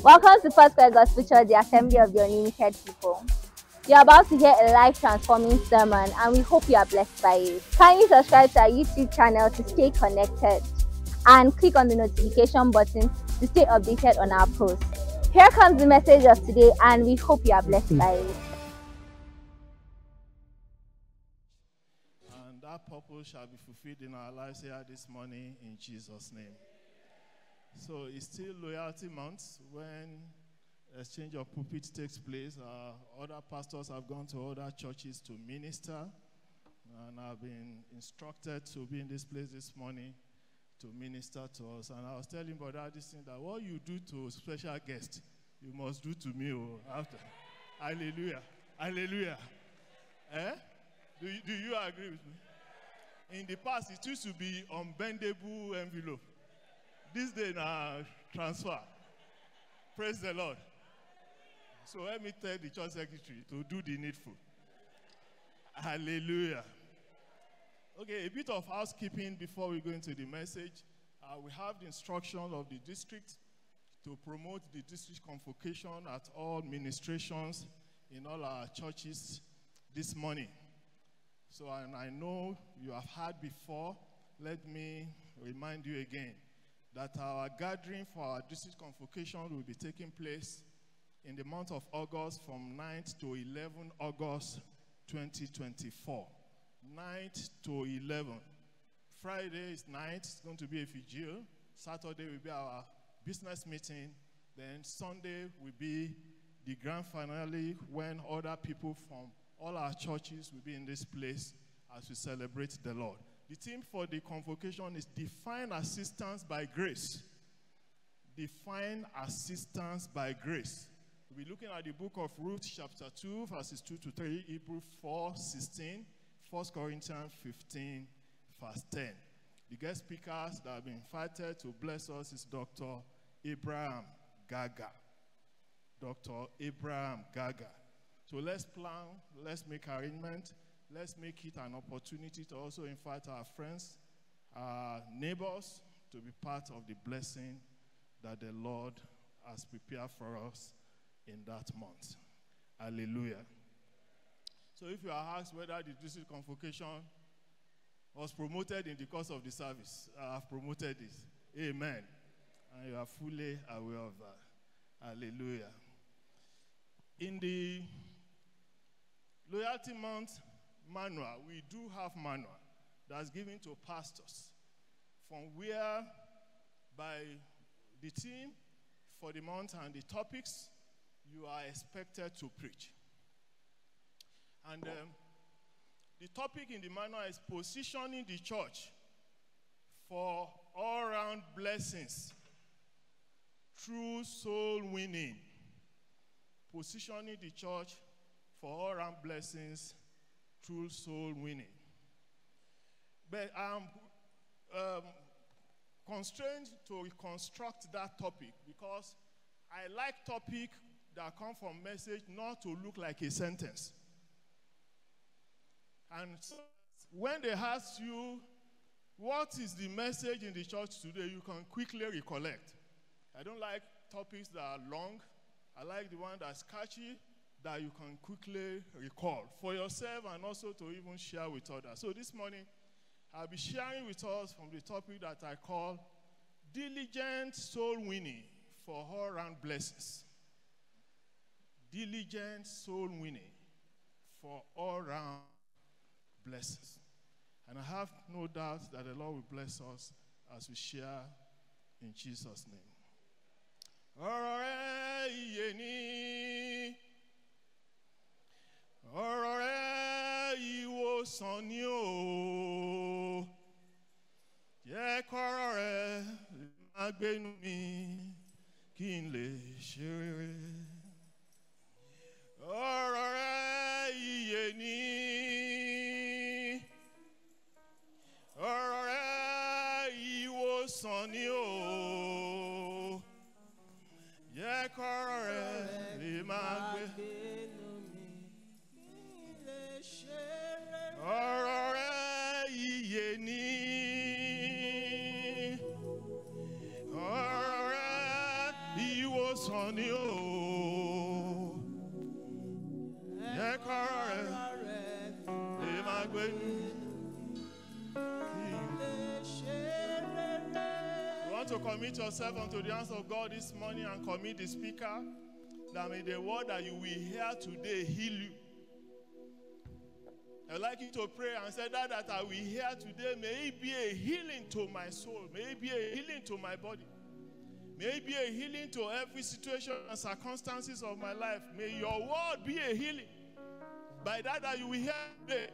Welcome to Foursquare Gospel Church, the Assembly of the Unlimited People. You're about to hear a life-transforming sermon, and we hope you are blessed by it. Kindly subscribe to our YouTube channel to stay connected, and click on the notification button to stay updated on our posts. Here comes the message of today, and we hope you are blessed by it. And that purpose shall be fulfilled in our lives here this morning in Jesus' name. So it's still Loyalty Month when exchange of pulpit takes place. Other pastors have gone to other churches to minister, and I've been instructed to be in this place this morning to minister to us. And I was telling Brother Addison that what you do to special guests, you must do to me after. Hallelujah. Hallelujah. Eh? Do you agree with me? In the past, it used to be unbendable envelope. This day now, transfer. Praise the Lord. So let me tell the church secretary to do the needful. Hallelujah. Okay, a bit of housekeeping before we go into the message. We have the instruction of the district to promote the district convocation at all ministrations in all our churches this morning. So, and I know you have heard before, let me remind you again that our gathering for our district convocation will be taking place in the month of August from 9th to 11th August 2024. 9th to 11th. Friday is 9th, it's going to be a vigil. Saturday will be our business meeting. Then Sunday will be the grand finale when other people from all our churches will be in this place as we celebrate the Lord. The theme for the convocation is Divine Assistance by Grace. Divine Assistance by Grace. We'll be looking at the book of Ruth, chapter 2, verses 2 to 3, Hebrews 4, 16, 1 Corinthians 15, verse 10. The guest speakers that have been invited to bless us is Dr. Abraham Gaga. Dr. Abraham Gaga. So let's plan, let's make arrangements. Let's make it an opportunity to also invite our friends, our neighbors, to be part of the blessing that the Lord has prepared for us in that month. Hallelujah. So if you are asked whether the district convocation was promoted in the course of the service, I have promoted it. Amen. And you are fully aware of that. Hallelujah. In the Loyalty Month manual, we do have manual that's given to pastors from where by the theme for the month and the topics you are expected to preach. And the topic in the manual is positioning the church for all-round blessings through soul winning. Positioning the church for all-round blessings through soul winning. But I'm constrained to reconstruct that topic because I like topics that come from message not to look like a sentence. And so when they ask you, what is the message in the church today, you can quickly recollect. I don't like topics that are long. I like the one that's catchy, that you can quickly recall for yourself and also to even share with others. So this morning, I'll be sharing with us from the topic that I call Diligent Soul Winning for All-Round Blessings. Diligent Soul Winning for All-Round Blessings. And I have no doubt that the Lord will bless us as we share in Jesus' name. Ọ̀rọ̀ rẹ̀ ìwòsàn ni o, jẹ́ kọ́rọ̀ rẹ̀ máa gbénu mi kí n lè ṣe rere. Ọ̀rọ̀ rẹ̀ ìyè ni, ọ̀rọ̀ rẹ̀ ìwòsàn ni o, jẹ́ kọ́rọ̀ rẹ̀ lè máa gbénu. Ọ̀rọ̀ rẹ̀ ìyè ni, ọ̀rọ̀ rẹ̀ ìwòsàn. sonny o. Yekare, you want to commit yourself unto the hands of God this morning and commit the speaker, that may the word that you will hear today heal you. I'd like you to pray and say that I will hear today, may it be a healing to my soul, may it be a healing to my body, may it be a healing to every situation and circumstances of my life. May your word be a healing. By that you will hear today.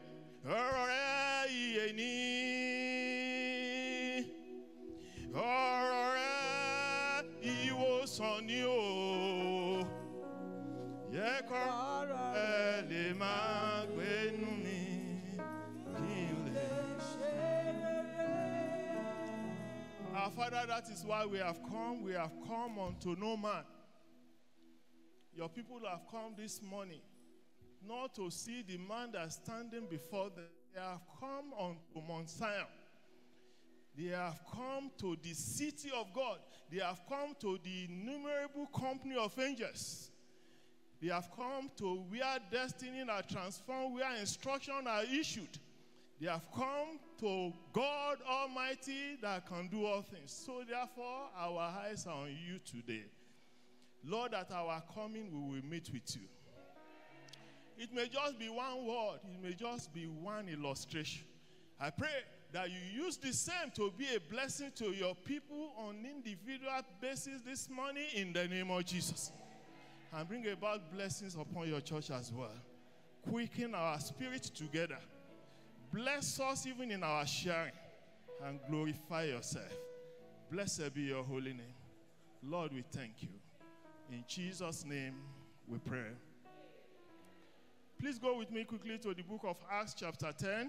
Our Father, that is why we have come. We have come unto no man. Your people have come this morning not to see the man that's standing before them. They have come unto Mount Zion. They have come to the city of God. They have come to the innumerable company of angels. They have come to where destiny are transformed, where instructions are issued. They have come to God Almighty that can do all things. So therefore, our eyes are on you today. Lord, at our coming, we will meet with you. It may just be one word. It may just be one illustration. I pray that you use the same to be a blessing to your people on an individual basis this morning in the name of Jesus. And bring about blessings upon your church as well. Quicken our spirit together. Bless us even in our sharing. And glorify yourself. Blessed be your holy name. Lord, we thank you. In Jesus' name we pray. Please go with me quickly to the book of Acts chapter 10.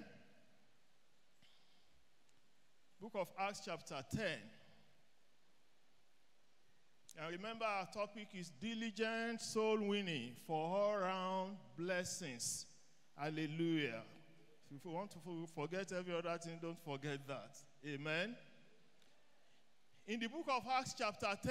Book of Acts chapter 10. And remember, our topic is diligent soul winning for all-round blessings. Hallelujah. If you want to forget every other thing, don't forget that. Amen. In the book of Acts chapter 10,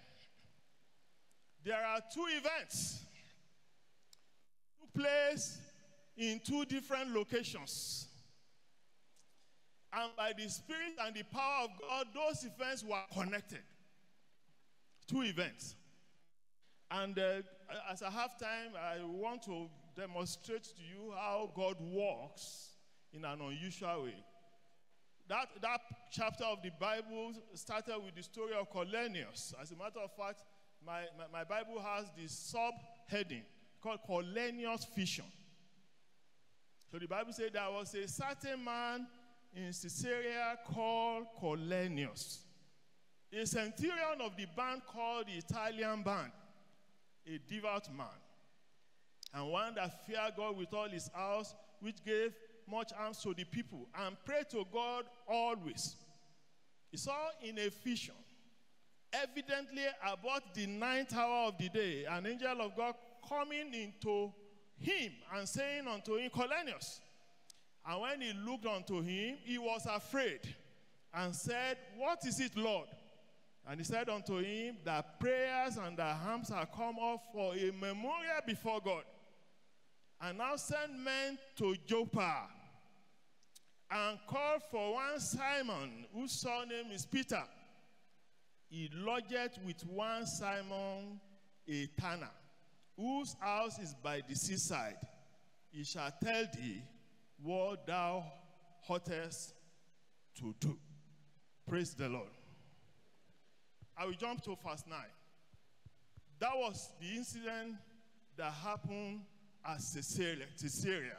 there are two events took place in two different locations. And by the Spirit and the power of God, those events were connected. Two events. And as I have time, I want to demonstrate to you how God works in an unusual way. That chapter of the Bible started with the story of Cornelius. As a matter of fact, my Bible has the subheading called Cornelius' Vision. So the Bible said there was a certain man in Caesarea called Cornelius, a centurion of the band called the Italian band, a devout man, and one that feared God with all his house, which gave much alms to the people, and prayed to God always. He saw in a vision, evidently about the 9th hour of the day, an angel of God coming into him and saying unto him, Cornelius. And when he looked unto him, he was afraid and said, What is it, Lord? And he said unto him, that prayers and the alms are come up for a memorial before God. And now send men to Joppa and call for one Simon, whose surname is Peter. He lodgeth with one Simon a tanner, whose house is by the seaside. He shall tell thee what thou oughtest to do. Praise the Lord. I will jump to verse 9. That was the incident that happened at Caesarea.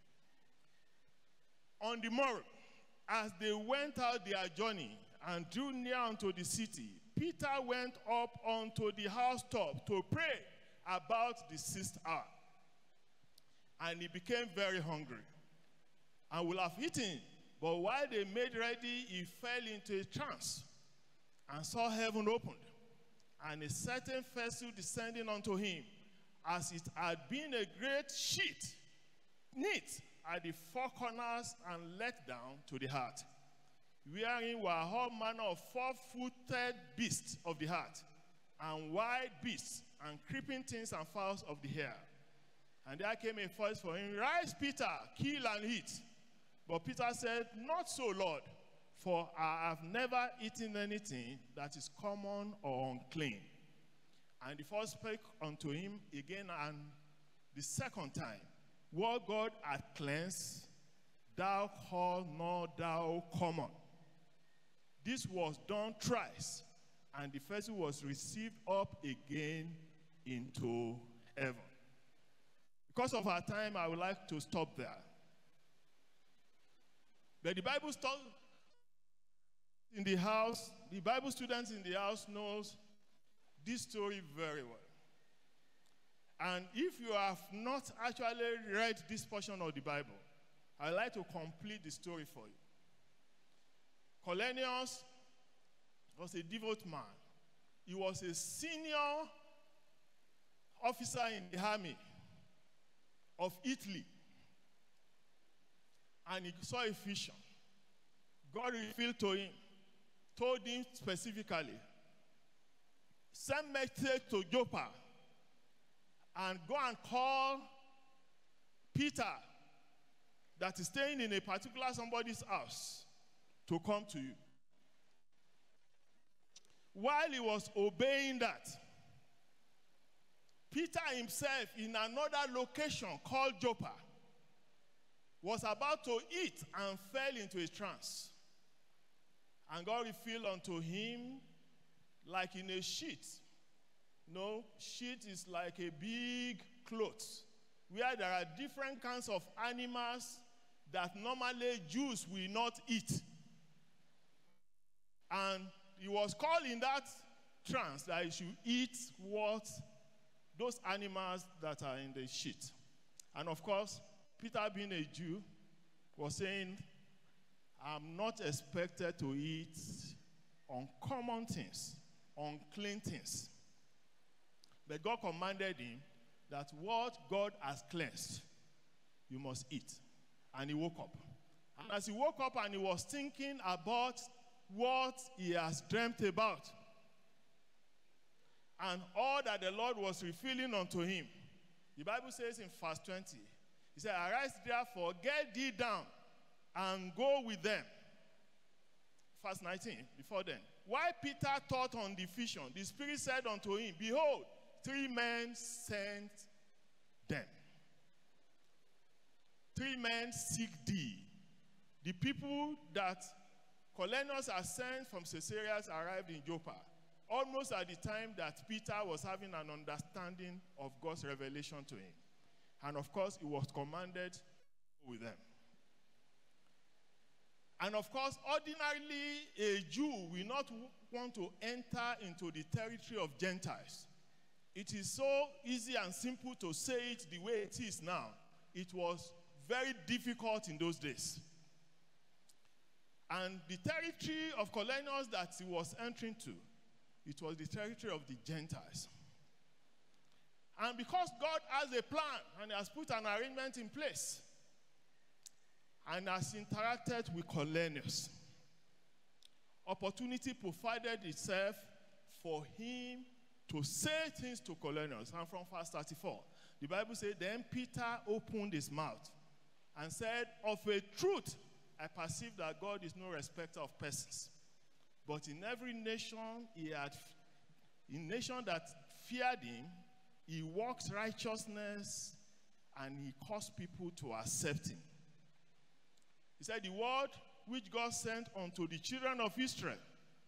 On the morrow, as they went out their journey and drew near unto the city, Peter went up unto the housetop to pray about the 6th hour. And he became very hungry and would have eaten, but while they made ready, he fell into a trance and saw heaven opened, and a certain vessel descending unto him, as it had been a great sheet, knit at the four corners and let down to the heart, wherein were all manner of 4-footed beasts of the heart, and wild beasts, and creeping things and fowls of the air. And there came a voice for him, Rise, Peter, kill and eat. But Peter said, Not so, Lord, for I have never eaten anything that is common or unclean. And the first spake unto him again and the second time, What God hath cleansed, thou call not thou common. This was done thrice, and the vessel was received up again into heaven. Because of our time, I would like to stop there. But the Bible in the house, the Bible students in the house knows this story very well. And if you have not actually read this portion of the Bible, I'd like to complete the story for you. Cornelius was a devout man. He was a senior officer in the army of Italy. And he saw a vision. God revealed to him, told him specifically, send message to Joppa and go and call Peter that is staying in a particular somebody's house to come to you. While he was obeying that, Peter himself in another location called Joppa was about to eat and fell into a trance. And God revealed unto him like in a sheet. No, sheet is like a big cloth where there are different kinds of animals that normally Jews will not eat. And he was called in that trance that he should eat what those animals that are in the sheet. And of course, Peter, being a Jew, was saying, I'm not expected to eat uncommon things, unclean things. But God commanded him that what God has cleansed, you must eat. And he woke up. And as he woke up and he was thinking about what he has dreamt about, and all that the Lord was revealing unto him, the Bible says in verse 20, he said, Arise therefore, get thee down, and go with them. Verse 19, before then. While Peter thought on the vision, the Spirit said unto him, Behold, 3 men sent them. 3 men seek thee. The people that Cornelius had sent from Caesarea arrived in Joppa, almost at the time that Peter was having an understanding of God's revelation to him. And of course, he was commanded with them. And of course, ordinarily, a Jew will not want to enter into the territory of Gentiles. It is so easy and simple to say it the way it is now. It was very difficult in those days. And the territory of Cornelius that he was entering to, it was the territory of the Gentiles. And because God has a plan and has put an arrangement in place and has interacted with Cornelius, opportunity provided itself for him to say things to Cornelius. And from verse 34, the Bible says, Then Peter opened his mouth and said, Of a truth, I perceive that God is no respecter of persons. But in every nation in nation that feared him, he works righteousness and he caused people to accept him. He said, The word which God sent unto the children of Israel,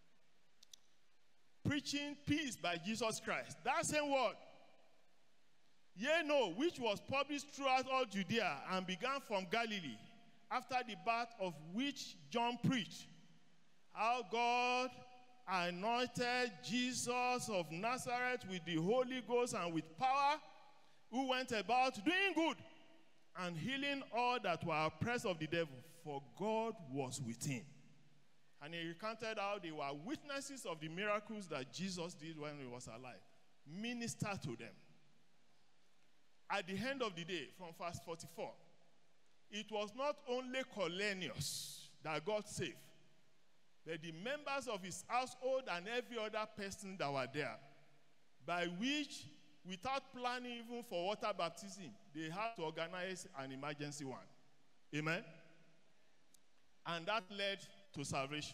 preaching peace by Jesus Christ. That same word, ye know, which was published throughout all Judea and began from Galilee, after the birth of which John preached, how God anointed Jesus of Nazareth with the Holy Ghost and with power, who went about doing good and healing all that were oppressed of the devil, for God was with him. And he recounted how they were witnesses of the miracles that Jesus did when he was alive. Minister to them. At the end of the day, from verse 44, it was not only Cornelius that God saved, but the members of his household and every other person that were there. by which, without planning even for water baptism, they had to organize an emergency one. Amen? And that led to salvation.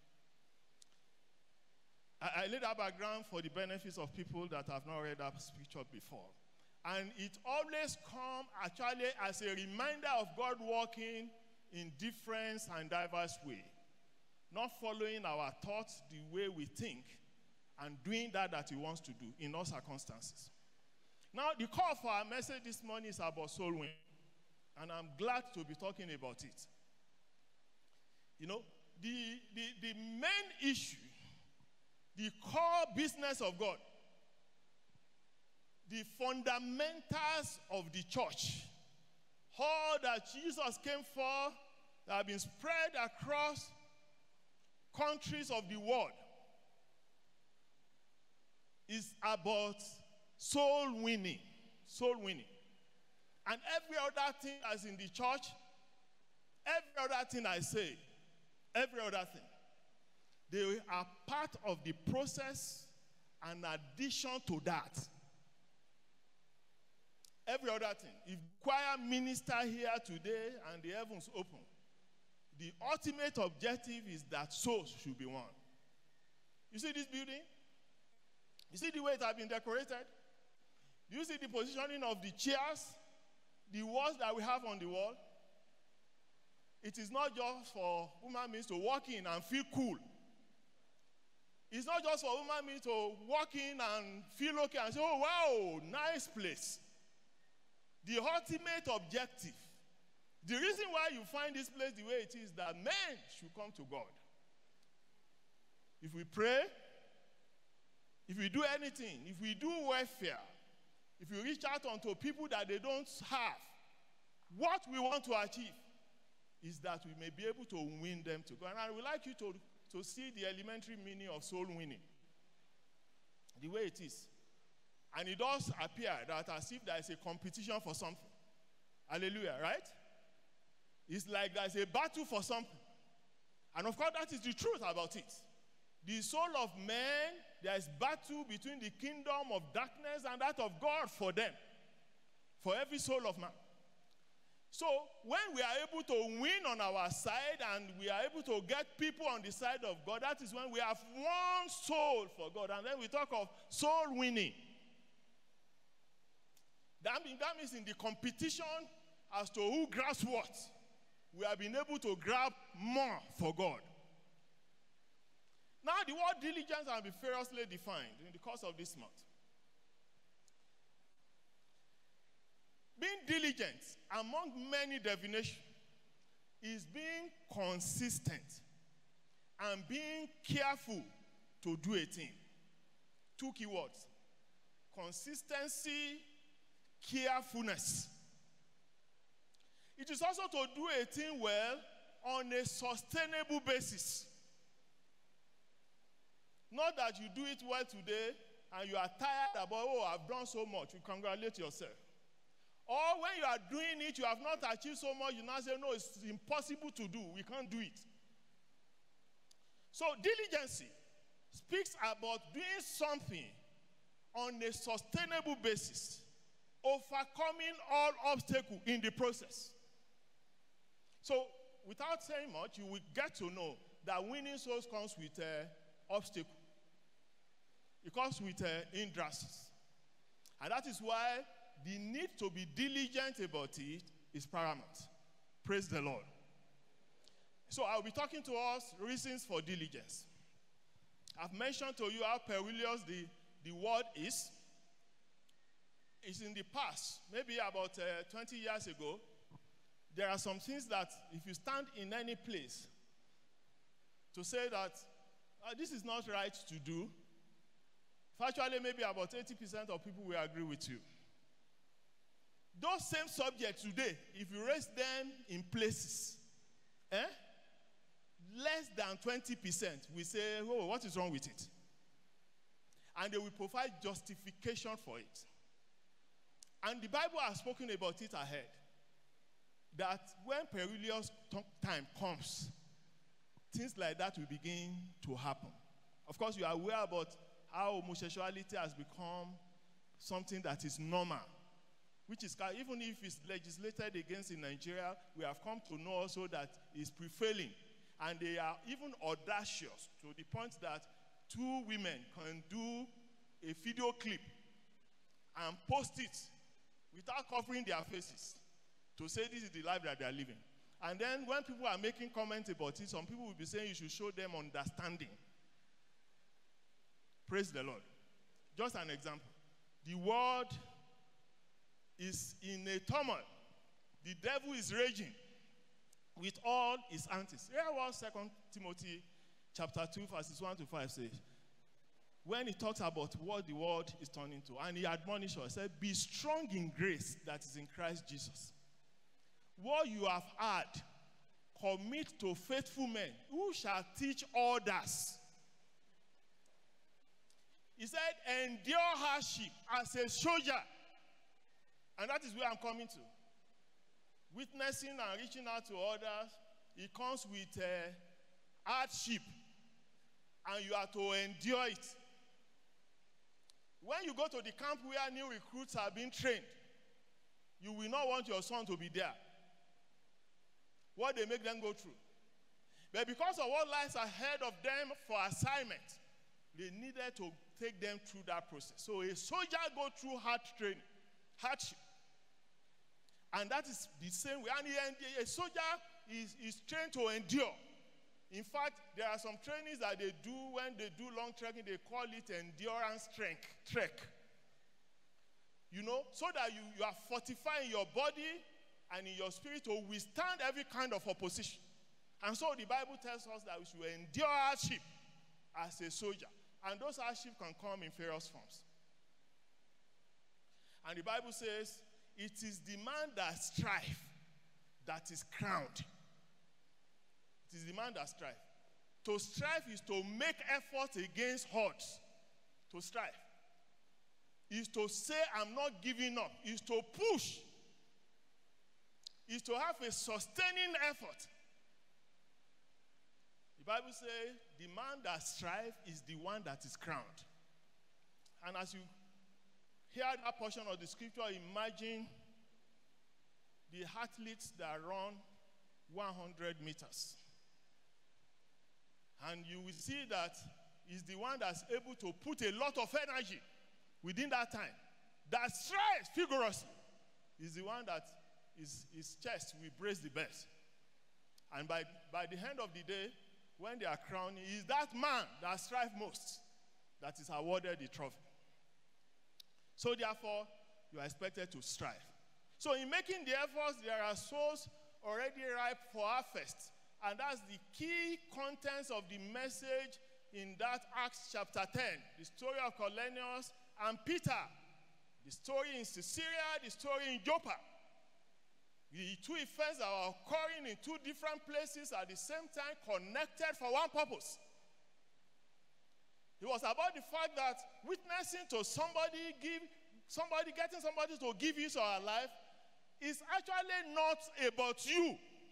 I laid that background for the benefits of people that have not read that scripture before. And it always comes actually as a reminder of God working in different and diverse ways. Not following our thoughts the way we think and doing that he wants to do in all circumstances. Now, the call for our message this morning is about soul winning. And I'm glad to be talking about it. You know, the main issue, the core business of God, the fundamentals of the church, all that Jesus came for, that have been spread across countries of the world, is about soul winning. Soul winning. And every other thing as in the church, every other thing I say, every other thing, they are part of the process and addition to that. Every other thing. If choir minister here today and the heavens open, the ultimate objective is that souls should be won. You see this building? You see the way it has been decorated? Do you see the positioning of the chairs? The walls that we have on the wall? It is not just for human beings to walk in and feel cool. It's not just for human beings to walk in and feel okay and say, oh, wow, nice place. The ultimate objective, the reason why you find this place the way it is, that men should come to God. If we pray, if we do anything, if we do welfare, if we reach out unto people that they don't have, what we want to achieve is that we may be able to win them to God. And I would like you to see the elementary meaning of soul winning, the way it is. And it does appear that as if there is a competition for something. Hallelujah, right? It's like there's a battle for something. And of course, that is the truth about it. The soul of man, there is battle between the kingdom of darkness and that of God for them. For every soul of man. So, when we are able to win on our side and we are able to get people on the side of God, that is when we have one soul for God. And then we talk of soul winning. That means in the competition as to who grabs what, we have been able to grab more for God. Now, the word diligence has been variously defined in the course of this month. Being diligent, among many definitions, is being consistent and being careful to do a thing. Two keywords: consistency, carefulness. It is also to do a thing well on a sustainable basis. Not that you do it well today and you are tired about, oh, I've done so much. You congratulate yourself. Or when you are doing it, you have not achieved so much, you now say, no, it's impossible to do. We can't do it. So diligence speaks about doing something on a sustainable basis, overcoming all obstacles in the process. So without saying much, you will get to know that winning souls comes with obstacles. It comes with hindrances. And that is why the need to be diligent about it is paramount. Praise the Lord. So I'll be talking to us reasons for diligence. I've mentioned to you how perilous the word is. It's in the past, maybe about 20 years ago. There are some things that if you stand in any place to say that this is not right to do, factually maybe about 80% of people will agree with you. Those same subjects today, if you raise them in places, less than 20% will say, oh, what is wrong with it? And they will provide justification for it. And the Bible has spoken about it ahead. That when perilous time comes, things like that will begin to happen. Of course, you are aware about how homosexuality has become something that is normal, which is, even if it's legislated against in Nigeria, we have come to know also that it's prevailing. And they are even audacious to the point that two women can do a video clip and post it without covering their faces to say this is the life that they are living. And then when people are making comments about it, some people will be saying you should show them understanding. Praise the Lord. Just an example. The world is in a turmoil. The devil is raging with all his antics. Here what 2 Timothy chapter 2 verses 1 to 5 says. When he talks about what the world is turning to, and he admonished us, said, be strong in grace that is in Christ Jesus. What you have heard, commit to faithful men who shall teach others. He said, endure hardship as a soldier. And that is where I'm coming to. Witnessing and reaching out to others, it comes with hardship. And you have to endure it. When you go to the camp where new recruits are being trained, you will not want your son to be there. What they make them go through. But because of what lies ahead of them for assignment, they needed to take them through that process. So a soldier go through hard training, hardship. And that is the same way. And a soldier is trained to endure. In fact, there are some trainings that they do when they do long trekking. They call it endurance trek. You know, so that you are fortifying your body and in your spirit to withstand every kind of opposition. And so the Bible tells us that we should endure hardship as a soldier. And those hardships can come in various forms. And the Bible says, it is the man that strive that is crowned. It is the man that strive. To strive is to make effort against odds. To strive is to say, I'm not giving up. Is to push. Is to have a sustaining effort. The Bible says, the man that strives is the one that is crowned. And as you hear that portion of the scripture, imagine the athletes that run 100 meters. And you will see that is the one that's able to put a lot of energy within that time. That strives vigorously is the one that his chest will brace the best. And by the end of the day, when they are crowning, is that man that strives most that is awarded the trophy. So therefore, you are expected to strive. So in making the efforts, there are souls already ripe for harvest. And that's the key contents of the message in that Acts chapter 10. The story of Cornelius and Peter. The story in Caesarea, the story in Joppa. The two events that are occurring in two different places at the same time, connected for one purpose. It was about the fact that witnessing to somebody, getting somebody to give his or her life is actually not about you.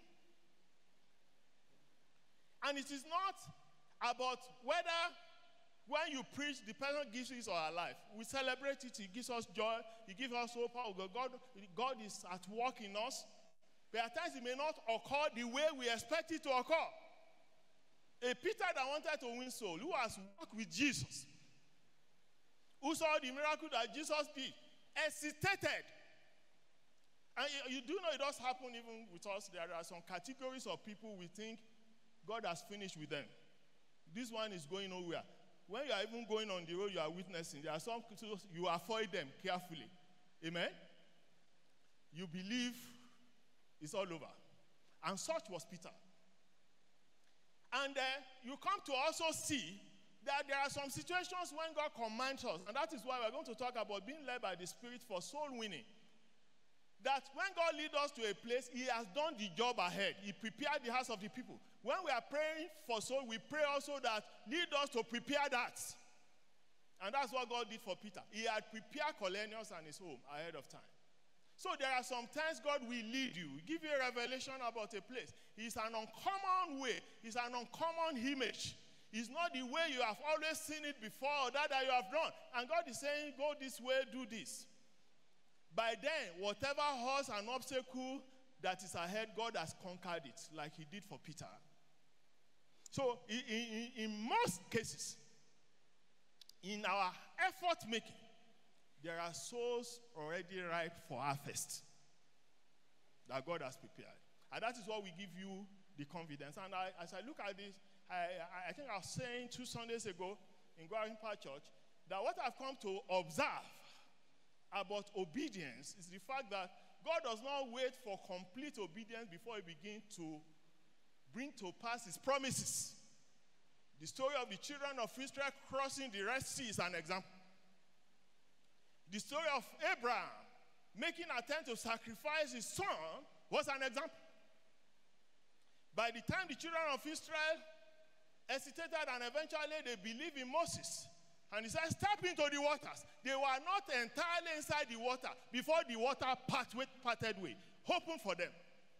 And it is not about whether when you preach, the person gives his or her life. We celebrate it, he gives us joy, he gives us hope. God is at work in us. But at times it may not occur the way we expect it to occur. A Peter that wanted to win soul, who has worked with Jesus, who saw the miracle that Jesus did, hesitated. And you do know it does happen even with us. There are some categories of people we think God has finished with them. This one is going nowhere. When you are even going on the road, you are witnessing. There are some, you avoid them carefully. Amen? You believe it's all over. And such was Peter. And you come to also see that there are some situations when God commands us. And that is why we're going to talk about being led by the Spirit for soul winning. That when God leads us to a place, he has done the job ahead. He prepared the hearts of the people. When we are praying for soul, we pray also that lead us to prepare that. And that's what God did for Peter. He had prepared Cornelius and his home ahead of time. So there are some times God will lead you, give you a revelation about a place. It's an uncommon way. It's an uncommon image. It's not the way you have always seen it before or that you have done. And God is saying, go this way, do this. By then, whatever horse and obstacle that is ahead, God has conquered it, like he did for Peter. So in most cases, in our effort making, there are souls already ripe for harvest that God has prepared. And that is what we give you the confidence. And as I look at this, I think I was saying 2 Sundays ago in Gwarin Park Church that what I've come to observe about obedience is the fact that God does not wait for complete obedience before he begins to bring to pass his promises. The story of the children of Israel crossing the Red Sea is an example. The story of Abraham making an attempt to sacrifice his son was an example. By the time the children of Israel hesitated and eventually they believed in Moses, and he said, step into the waters. They were not entirely inside the water before the water parted way, open for them.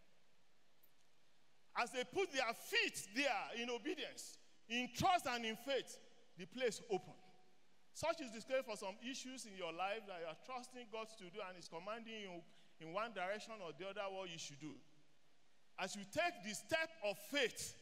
As they put their feet there in obedience, in trust and in faith, the place opened. Such is the case for some issues in your life that you are trusting God to do and is commanding you in one direction or the other what you should do. As you take the step of faith,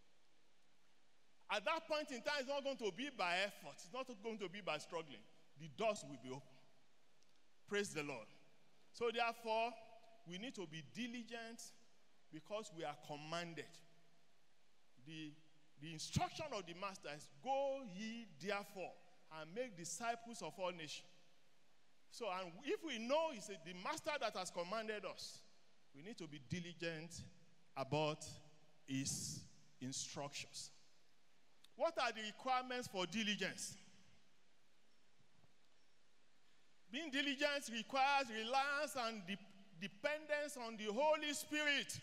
at that point in time, it's not going to be by effort. It's not going to be by struggling. The doors will be open. Praise the Lord. So therefore, we need to be diligent because we are commanded. The instruction of the master is, go ye therefore and make disciples of all nations. So, and if we know it's the master that has commanded us, we need to be diligent about his instructions. What are the requirements for diligence? Being diligent requires reliance and dependence on the Holy Spirit.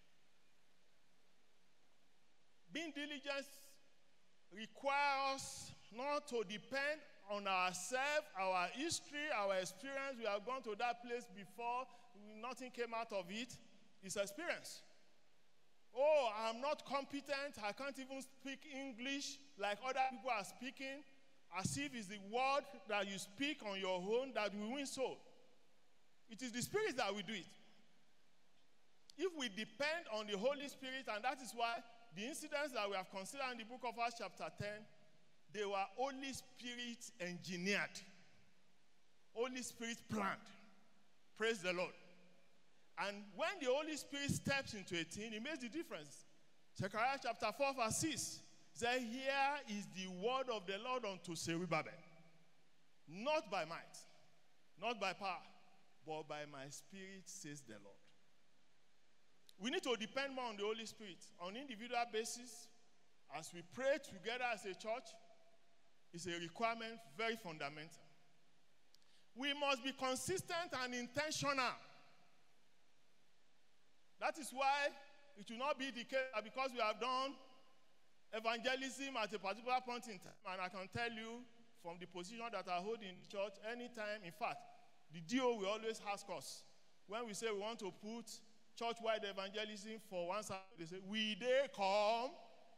Being diligent requires us not to depend on ourselves, our history, our experience. We have gone to that place before, nothing came out of it. It's experience. Oh, I'm not competent. I can't even speak English like other people are speaking. As if it's the word that you speak on your own that will win soul. It is the Spirit that will do it. If we depend on the Holy Spirit, and that is why the incidents that we have considered in the book of Acts chapter 10, they were Holy Spirit engineered. Holy Spirit planned. Praise the Lord. And when the Holy Spirit steps into a thing, it makes the difference. Zechariah chapter 4 verse 6 says, here is the word of the Lord unto Zerubbabel. Not by might, not by power, but by my spirit, says the Lord. We need to depend more on the Holy Spirit on an individual basis. As we pray together as a church, it's a requirement, very fundamental. We must be consistent and intentional. That is why it will not be the case that because we have done evangelism at a particular point in time, and I can tell you from the position that I hold in the church, anytime, in fact, the DO will always ask us, when we say we want to put church-wide evangelism for one side, they say, will they come?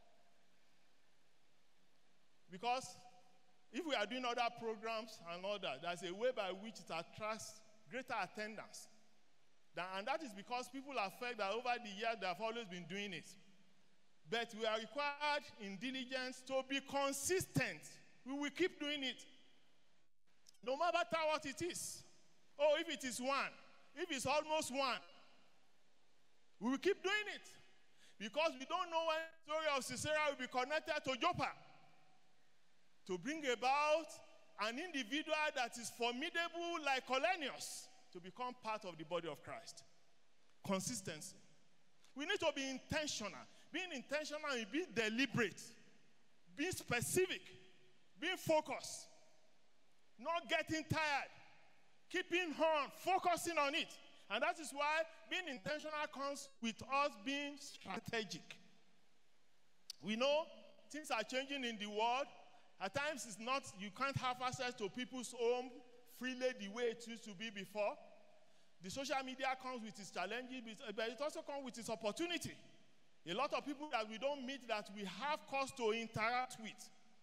Because if we are doing other programs and all that, there's a way by which it attracts greater attendance. And that is because people are felt that over the years they have always been doing it. But we are required in diligence to be consistent. We will keep doing it. No matter what it is. Oh, if it is one, if it's almost one, we will keep doing it. Because we don't know when the story of Sisera will be connected to Joppa. To bring about an individual that is formidable like Cornelius to become part of the body of Christ. Consistency. We need to be intentional. Being intentional and being deliberate. Being specific. Being focused. Not getting tired. Keeping on. Focusing on it. And that is why being intentional comes with us being strategic. We know things are changing in the world. At times it's not, you can't have access to people's home freely the way it used to be before. The social media comes with its challenges, but it also comes with its opportunity. A lot of people that we don't meet that we have cause to interact with.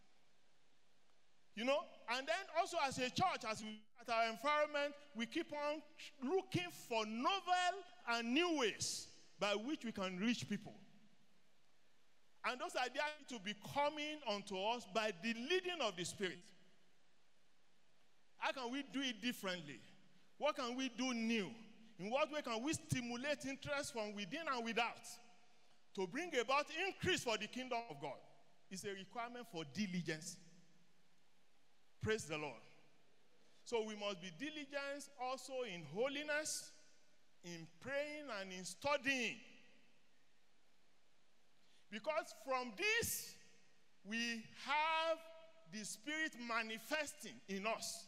You know, and then also as a church, as we at our environment, we keep on looking for novel and new ways by which we can reach people. And those ideas need to be coming unto us by the leading of the Spirit. How can we do it differently? What can we do new? In what way can we stimulate interest from within and without to bring about increase for the kingdom of God? It's a requirement for diligence. Praise the Lord. So we must be diligent also in holiness, in praying, and in studying. Because from this, we have the Spirit manifesting in us.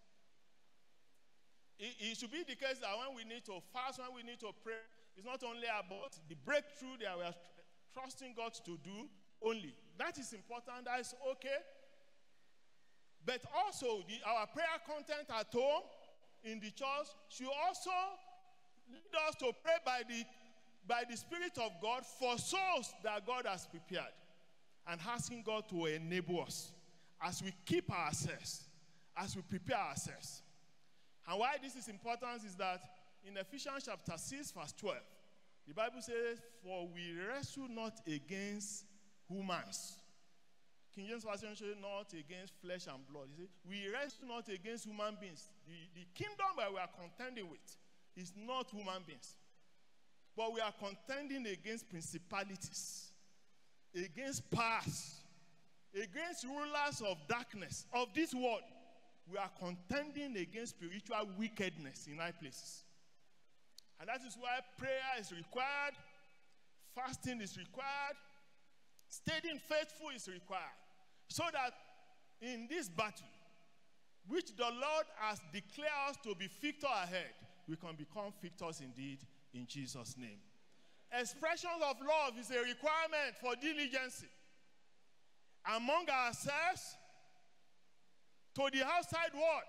It should be the case that when we need to fast, when we need to pray, it's not only about the breakthrough that we are trusting God to do only. That is important, that is okay. But also, our prayer content at home, in the church, should also lead us to pray by the Spirit of God for souls that God has prepared. And asking God to enable us as we keep ourselves, as we prepare ourselves. And why this is important is that in Ephesians chapter 6, verse 12, the Bible says, "For we wrestle not against humans." King James Version says, "Not against flesh and blood." He says, "We wrestle not against human beings." The kingdom that we are contending with is not human beings. But we are contending against principalities, against powers, against rulers of darkness of this world. We are contending against spiritual wickedness in high places. And that is why prayer is required, fasting is required, staying faithful is required. So that in this battle, which the Lord has declared us to be victor ahead, we can become victors indeed in Jesus' name. Expressions of love is a requirement for diligence among ourselves to the outside world.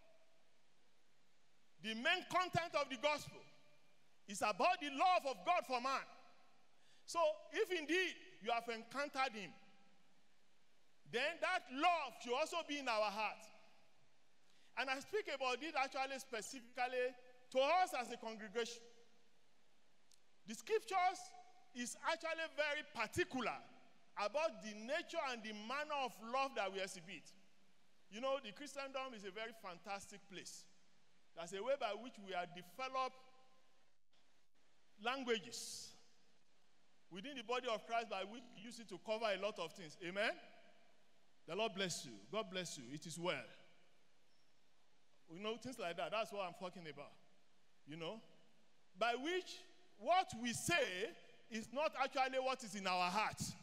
The main content of the gospel is about the love of God for man. So if indeed you have encountered him, then that love should also be in our heart. And I speak about it actually specifically to us as a congregation. The scriptures is actually very particular about the nature and the manner of love that we exhibit. You know, the Christendom is a very fantastic place. There's a way by which we have developed languages within the body of Christ by which we use it to cover a lot of things. Amen? The Lord bless you. God bless you. It is well. You know, things like that. That's what I'm talking about. You know? By which what we say is not actually what is in our hearts.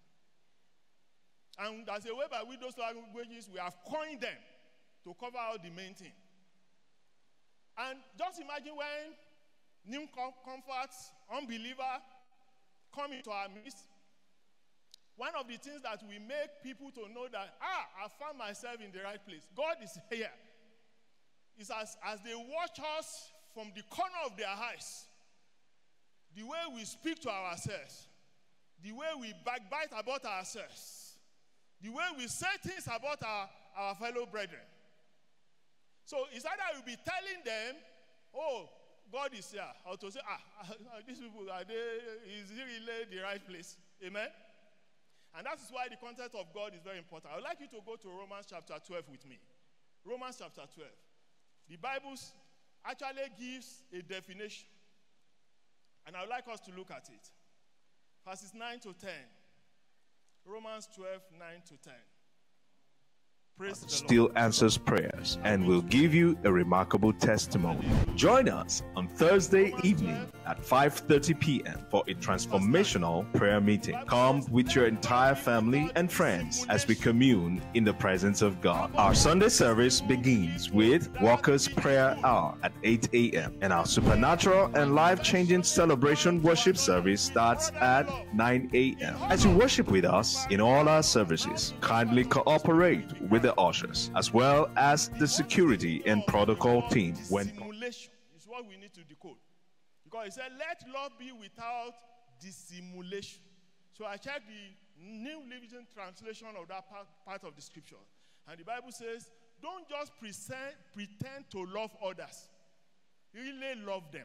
And there's a way by which those languages, we have coined them to cover out the main thing. And just imagine when new comforts, unbeliever, come into our midst. One of the things that we make people to know that, I found myself in the right place. God is here. It's as they watch us from the corner of their eyes, the way we speak to ourselves, the way we backbite about ourselves, the way we say things about our fellow brethren. So it's either we'll be telling them, oh, God is here, or to say, these people, is he really the right place? Amen? And that is why the content of God is very important. I would like you to go to Romans chapter 12 with me. Romans chapter 12. The Bible actually gives a definition. And I would like us to look at it. Verses 9 to 10. Romans 12, 9 to 10. Praise the Lord. Still answers prayers and will give you a remarkable testimony. Join us on Thursday evening at 5:30 p.m. for a transformational prayer meeting. Come with your entire family and friends as we commune in the presence of God. Our Sunday service begins with Walker's Prayer Hour at 8 a.m. and our supernatural and life-changing celebration worship service starts at 9 a.m. As you worship with us in all our services, kindly cooperate with the ushers as well as the security and protocol team. Simulation is what we need to decode. Because he said, let love be without dissimulation. So I checked the New Living Translation of that part of the scripture. And the Bible says, don't just pretend to love others. Really love them.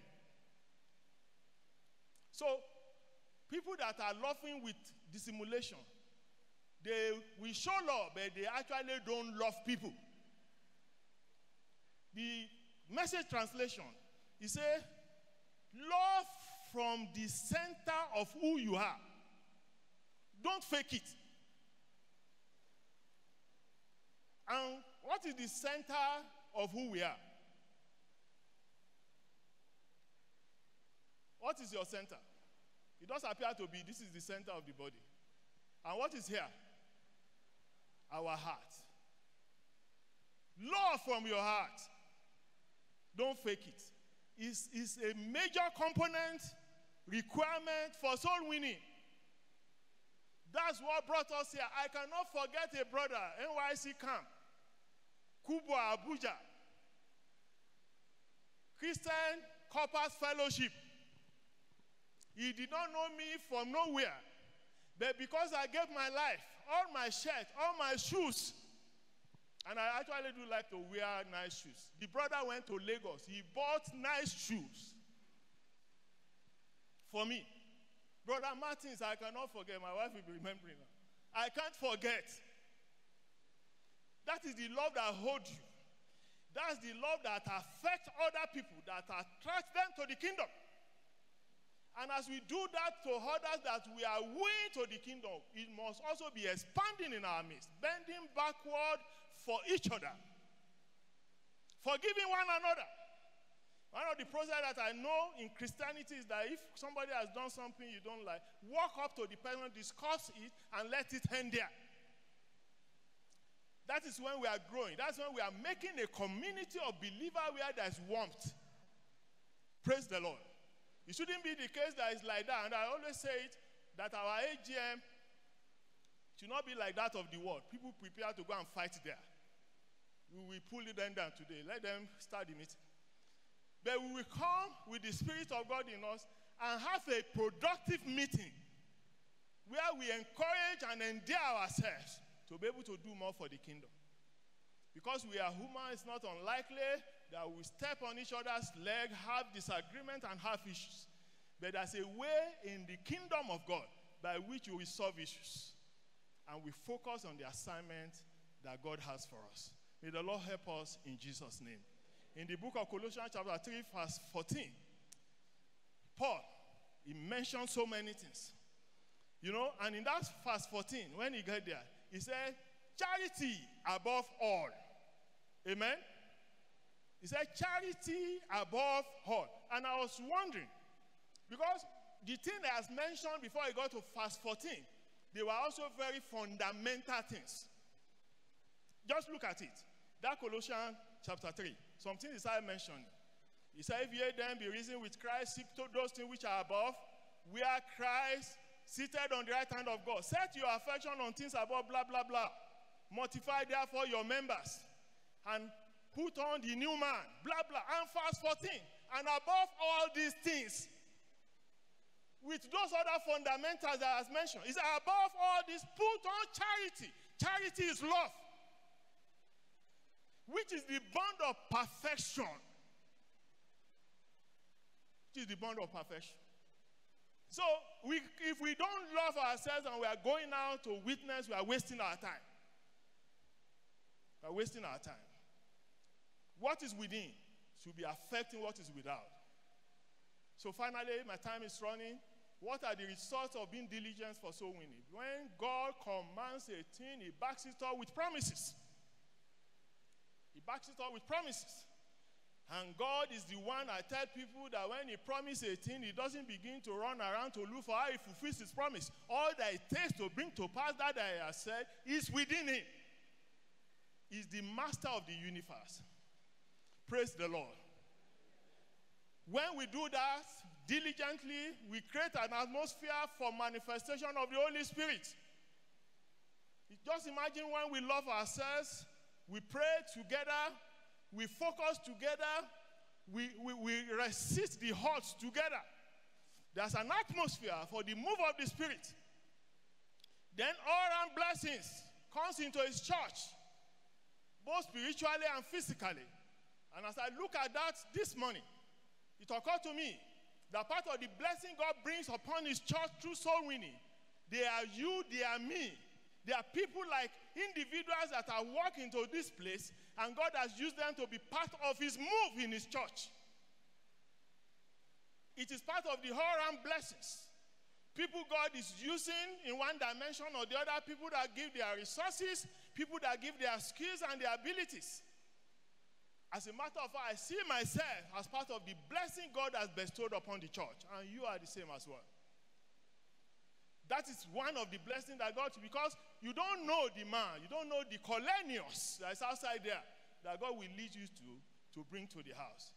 So, people that are loving with dissimulation, they will show love, but they actually don't love people. The Message translation, it says, love from the center of who you are. Don't fake it. And what is the center of who we are? What is your center? It does appear to be this is the center of the body. And what is here? Our heart. Love from your heart. Don't fake it. It's a major component, requirement for soul winning. That's what brought us here. I cannot forget a brother, NYC camp, Kubwa, Abuja, Christian Corpus Fellowship. He did not know me from nowhere. But because I gave my life, all my shirt, all my shoes, and I actually do like to wear nice shoes. The brother went to Lagos. He bought nice shoes for me. Brother Martins, I cannot forget. My wife will be remembering her. I can't forget. That is the love that holds you. That's the love that affects other people, that attracts them to the kingdom. And as we do that to others that we are winning to the kingdom, it must also be expanding in our midst, bending backward for each other, forgiving one another. One of the processes that I know in Christianity is that if somebody has done something you don't like, walk up to the person, discuss it, and let it end there. That is when we are growing. That's when we are making a community of believers where there's warmth. Praise the Lord. It shouldn't be the case that it's like that. And I always say it, that our AGM should not be like that of the world. People prepare to go and fight there. We will pull them down today. Let them start the meeting. But we will come with the Spirit of God in us and have a productive meeting where we encourage and endear ourselves to be able to do more for the kingdom. Because we are human, it's not unlikely that we step on each other's leg, have disagreement, and have issues. But there's a way in the kingdom of God by which we will solve issues. And we focus on the assignment that God has for us. May the Lord help us in Jesus' name. In the book of Colossians chapter 3, verse 14, Paul, he mentioned so many things. You know, and in that verse 14, when he got there, he said, charity above all. Amen? He said, charity above all. And I was wondering, because the thing that has mentioned before he got to verse 14, they were also very fundamental things. Just look at it. That Colossians chapter 3, something is I mentioned. He said, if ye then be risen with Christ, seek to those things which are above, where Christ seated on the right hand of God. Set your affection on things above, blah, blah, blah. Mortify therefore your members, and put on the new man, blah, blah. And verse 14, and above all these things, with those other fundamentals that I has mentioned, is above all this, put on charity. Charity is love, which is the bond of perfection. Which is the bond of perfection. So, if we don't love ourselves and we are going out to witness, we are wasting our time. We are wasting our time. What is within should be affecting what is without. So finally, my time is running. What are the results of being diligent for soul winning? When God commands a thing, he backs it up with promises. He backs it up with promises. And God is the one, I tell people, that when he promises a thing, he doesn't begin to run around to look for how he fulfills his promise. All that it takes to bring to pass that I have said is within him. He's the master of the universe. Praise the Lord. When we do that diligently, we create an atmosphere for manifestation of the Holy Spirit. Just imagine when we love ourselves, we pray together, we focus together, we resist the odds together. There's an atmosphere for the move of the Spirit. Then all around blessings comes into his church, both spiritually and physically. And as I look at that this morning, it occurred to me that part of the blessing God brings upon his church through soul winning, they are you, they are me. They are people like individuals that are walking to this place, and God has used them to be part of his move in his church. It is part of the all-round blessings. People God is using in one dimension or the other, people that give their resources, people that give their skills and their abilities. As a matter of fact, I see myself as part of the blessing God has bestowed upon the church, and you are the same as well. That is one of the blessings that God, because you don't know the man, you don't know the Cornelius that is outside there, that God will lead you to bring to the house.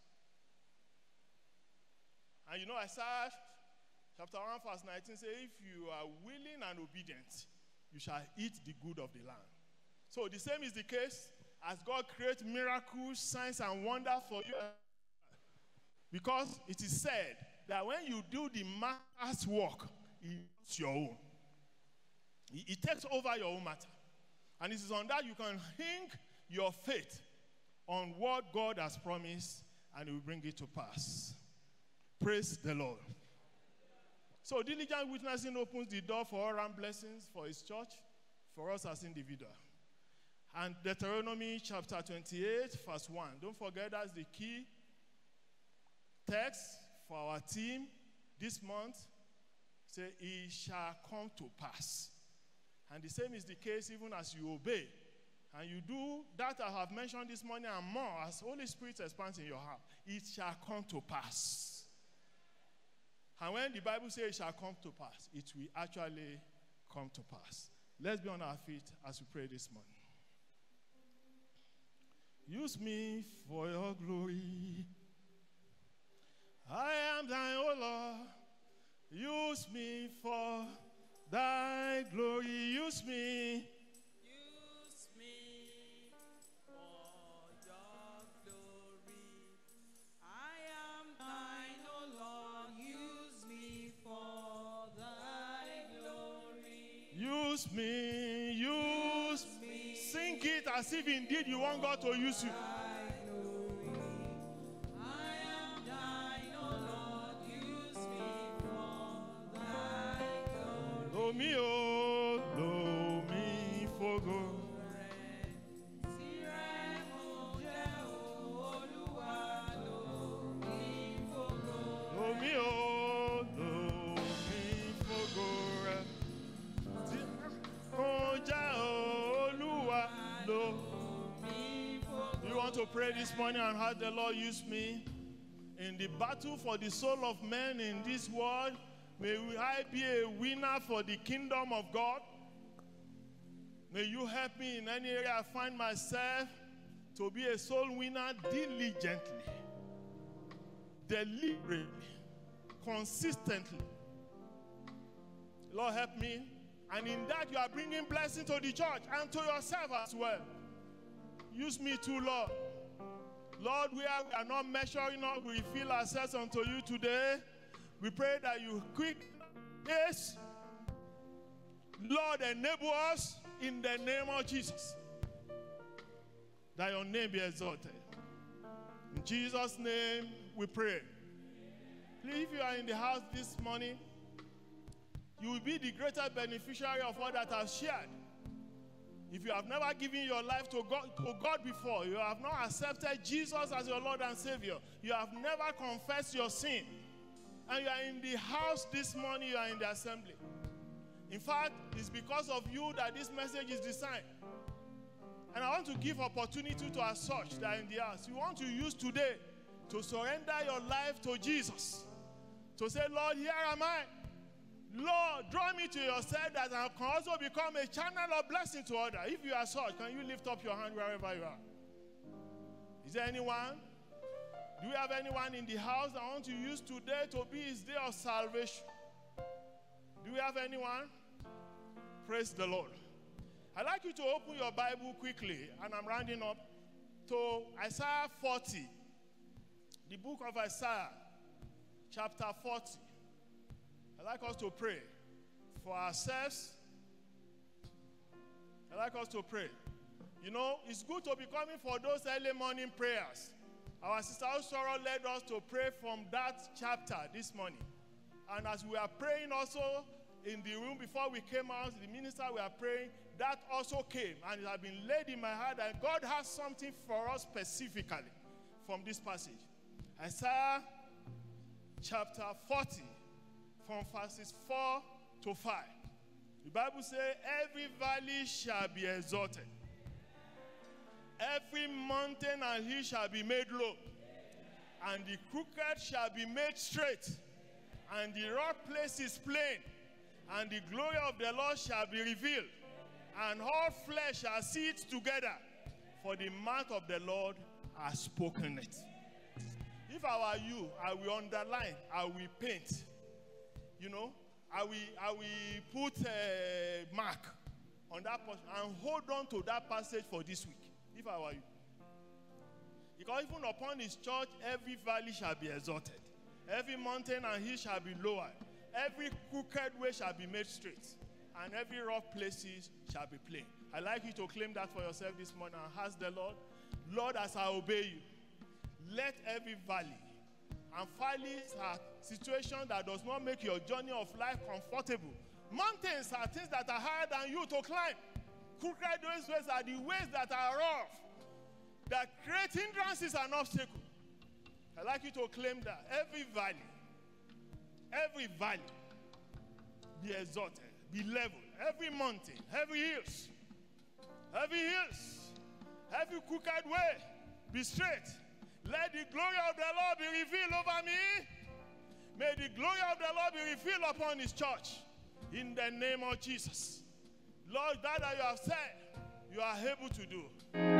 And you know, Isaiah chapter 1 verse 19 says, if you are willing and obedient, you shall eat the good of the land. So the same is the case as God creates miracles, signs, and wonders for you. Because it is said that when you do the master's work, it's your own. It takes over your own matter. And it is on that you can hang your faith on what God has promised, and he will bring it to pass. Praise the Lord. So diligent witnessing opens the door for all-round blessings for his church, for us as individuals. And Deuteronomy chapter 28, verse 1. Don't forget, that's the key text for our team this month. Say, it shall come to pass. And the same is the case even as you obey. And you do that I have mentioned this morning and more as Holy Spirit expands in your heart. It shall come to pass. And when the Bible says it shall come to pass, it will actually come to pass. Let's be on our feet as we pray this morning. Use me for your glory. I am thine, O Lord. Use me for thy glory. Use me. Use me for your glory. I am thine, O Lord. Use me for thy glory. Use me. Use me. Sing it as if indeed you want God to use you. Lo mi for God. Lo mi for God. You want to pray this morning and have the Lord use me in the battle for the soul of men in this world? May I be a winner for the kingdom of God. May you help me in any area I find myself to be a soul winner diligently, deliberately, consistently. Lord, help me. And in that, you are bringing blessing to the church and to yourself as well. Use me too, Lord. Lord, we are not measuring up. We reveal ourselves unto you today. We pray that you quick this. Lord, enable us in the name of Jesus. That your name be exalted. In Jesus' name we pray. Please, if you are in the house this morning, you will be the greater beneficiary of what that I've shared. If you have never given your life to God before, you have not accepted Jesus as your Lord and Savior, you have never confessed your sin, and you are in the house this morning, you are in the assembly. In fact, it's because of you that this message is designed. And I want to give opportunity to our church that are in the house. You want to use today to surrender your life to Jesus. To say, Lord, here am I. Lord, draw me to yourself that I can also become a channel of blessing to others. If you are such, can you lift up your hand wherever you are? Is there anyone? Do we have anyone in the house that want to use today to be his day of salvation? Do we have anyone? Praise the Lord. I'd like you to open your Bible quickly, and I'm rounding up, to Isaiah 40. The book of Isaiah, chapter 40. I'd like us to pray for ourselves. I'd like us to pray. You know, it's good to be coming for those early morning prayers. Our sister Osoro led us to pray from that chapter this morning. And as we are praying also in the room before we came out, the minister we are praying, that also came. And it has been laid in my heart that God has something for us specifically from this passage. Isaiah chapter 40 from verses 4 to 5. The Bible says, every valley shall be exalted. Every mountain and hill shall be made low. And the crooked shall be made straight. And the rough places plain. And the glory of the Lord shall be revealed. And all flesh shall see it together. For the mouth of the Lord has spoken it. If I were you, I will underline, I will paint. You know, I will put a mark on that portion and hold on to that passage for this week, if I were you. Because even upon his church, every valley shall be exalted. Every mountain and hill shall be lowered. Every crooked way shall be made straight. And every rough places shall be plain. I'd like you to claim that for yourself this morning and ask the Lord, Lord, as I obey you, let every valley, and valleys are situations that does not make your journey of life comfortable. Mountains are things that are higher than you to climb. Crooked ways are the ways that are rough, that create hindrances and obstacles. I'd like you to claim that every valley be exalted, be leveled. Every mountain, every hills, every crooked way be straight. Let the glory of the Lord be revealed over me. May the glory of the Lord be revealed upon his church. In the name of Jesus. Lord, that you have said, you are able to do.